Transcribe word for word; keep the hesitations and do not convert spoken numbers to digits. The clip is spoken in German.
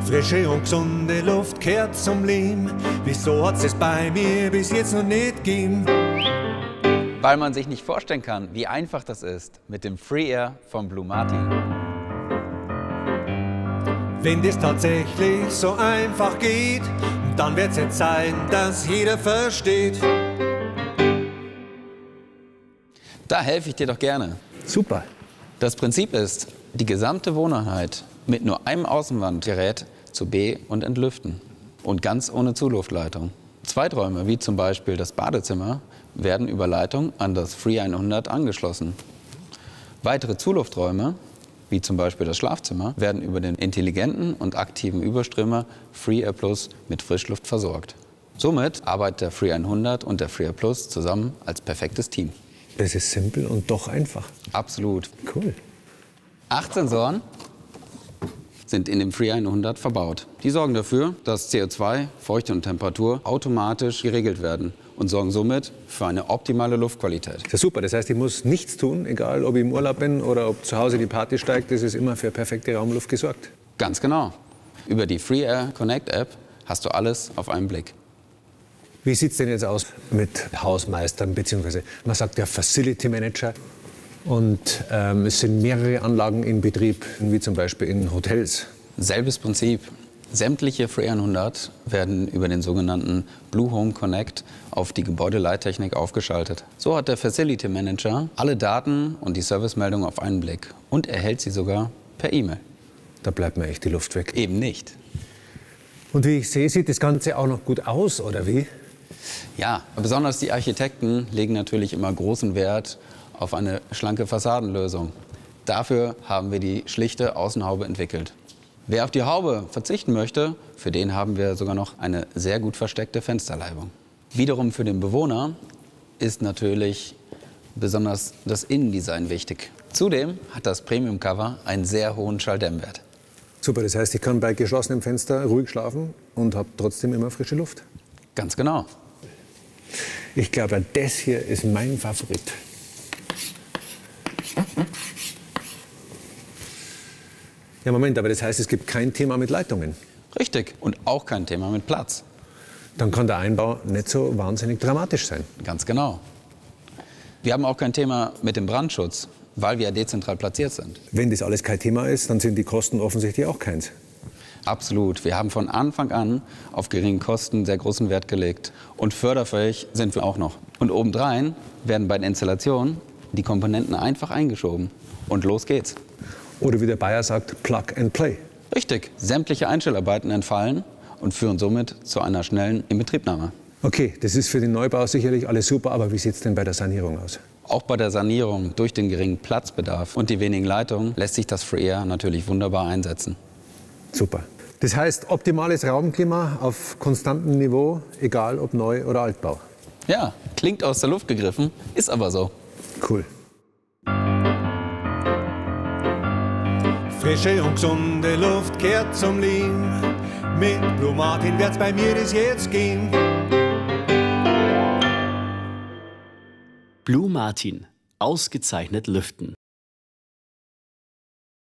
Frische und gesunde Luft kehrt zum Leben. Wieso hat's es bei mir bis jetzt noch nicht gegeben? Weil man sich nicht vorstellen kann, wie einfach das ist mit dem Free Air von Blue Martin. Wenn das tatsächlich so einfach geht, dann wird's jetzt sein, dass jeder versteht. Da helfe ich dir doch gerne. Super. Das Prinzip ist, die gesamte Wohneinheit mit nur einem Außenwandgerät zu be- und entlüften. Und ganz ohne Zuluftleitung. Zweiträume, wie zum Beispiel das Badezimmer, werden über Leitung an das Free hundert angeschlossen. Weitere Zulufträume, wie zum Beispiel das Schlafzimmer, werden über den intelligenten und aktiven Überströmer Free Air Plus mit Frischluft versorgt. Somit arbeitet der Free hundert und der Free Air Plus zusammen als perfektes Team. Das ist simpel und doch einfach. Absolut. Cool. Acht Sensoren sind in dem Free hundert verbaut. Die sorgen dafür, dass C O zwei, Feuchte und Temperatur automatisch geregelt werden und sorgen somit für eine optimale Luftqualität. Das ist super. Das heißt, ich muss nichts tun, egal ob ich im Urlaub bin oder ob zu Hause die Party steigt. Das ist immer für perfekte Raumluft gesorgt. Ganz genau. Über die Free Air Connect App hast du alles auf einen Blick. Wie sieht es denn jetzt aus mit Hausmeistern, beziehungsweise man sagt ja Facility Manager. Und ähm, es sind mehrere Anlagen in Betrieb, wie zum Beispiel in Hotels. Selbes Prinzip. Sämtliche Free hundert werden über den sogenannten Blue Home Connect auf die Gebäudeleittechnik aufgeschaltet. So hat der Facility Manager alle Daten und die Servicemeldungen auf einen Blick und erhält sie sogar per E-Mail. Da bleibt mir echt die Luft weg. Eben nicht. Und wie ich sehe, sieht das Ganze auch noch gut aus, oder wie? Ja, besonders die Architekten legen natürlich immer großen Wert auf eine schlanke Fassadenlösung. Dafür haben wir die schlichte Außenhaube entwickelt. Wer auf die Haube verzichten möchte, für den haben wir sogar noch eine sehr gut versteckte Fensterleibung. Wiederum für den Bewohner ist natürlich besonders das Innendesign wichtig. Zudem hat das Premium-Cover einen sehr hohen Schalldämmwert. Super, das heißt, ich kann bei geschlossenem Fenster ruhig schlafen und habe trotzdem immer frische Luft. Ganz genau. Ich glaube, das hier ist mein Favorit. Ja, Moment, aber das heißt, es gibt kein Thema mit Leitungen. Richtig. Und auch kein Thema mit Platz. Dann kann der Einbau nicht so wahnsinnig dramatisch sein. Ganz genau. Wir haben auch kein Thema mit dem Brandschutz, weil wir dezentral platziert sind. Wenn das alles kein Thema ist, dann sind die Kosten offensichtlich auch keins. Absolut. Wir haben von Anfang an auf geringe Kosten sehr großen Wert gelegt. Und förderfähig sind wir auch noch. Und obendrein werden bei der Installation die Komponenten einfach eingeschoben. Und los geht's. Oder wie der Bayer sagt, Plug and Play. Richtig. Sämtliche Einstellarbeiten entfallen und führen somit zu einer schnellen Inbetriebnahme. Okay, das ist für den Neubau sicherlich alles super, aber wie sieht es denn bei der Sanierung aus? Auch bei der Sanierung durch den geringen Platzbedarf und die wenigen Leitungen lässt sich das Free Air natürlich wunderbar einsetzen. Super. Das heißt, optimales Raumklima auf konstantem Niveau, egal ob Neu- oder Altbau. Ja, klingt aus der Luft gegriffen, ist aber so. Cool. Frische und gesunde Luft kehrt zum Leben. Mit Blue Martin wird's bei mir das jetzt gehen. Blue Martin. Ausgezeichnet lüften.